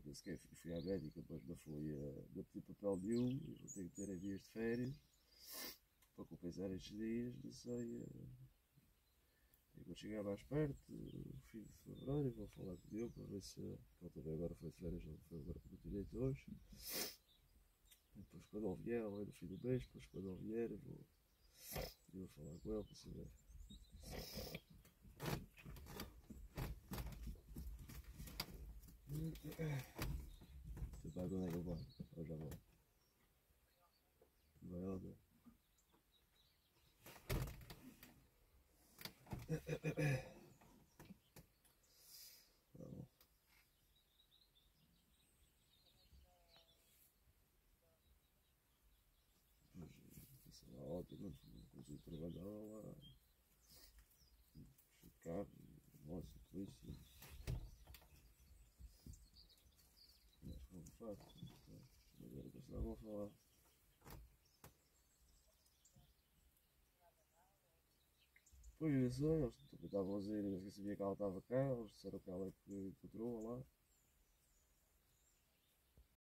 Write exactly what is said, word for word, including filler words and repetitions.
nem sequer fui, fui à médica, depois não fui a não pedi papel nenhum, eu vou ter que ter dias de férias para compensar estes dias, não sei. eh, E quando chegar mais perto, no fim de fevereiro, vou falar com ele para ver se. Ele também agora foi de férias, não foi agora no direito hoje. E depois quando ele vier, ou é no fim do mês, depois quando ele vier, eu vou, eu vou falar com ele para saber. Você vai quando é que eu vou? Eu já vou. Vai onde? Tá bom. Mas isso é ótimo, não consigo trabalhar lá. Cheio de carro, nossa, polícia. Mas como faço? Mas era o que eles estavam a falar. Pois eu sei, eles também estavam a dizer, eu sabia que ela estava cá, eles disseram que ela é que encontrou lá.